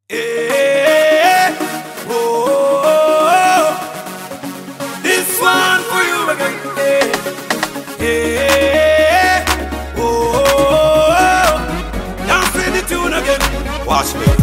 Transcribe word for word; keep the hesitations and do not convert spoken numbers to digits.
Hey, oh, oh, oh, this one for you again. Hey, oh, oh, oh, dance with the tune again. Watch me.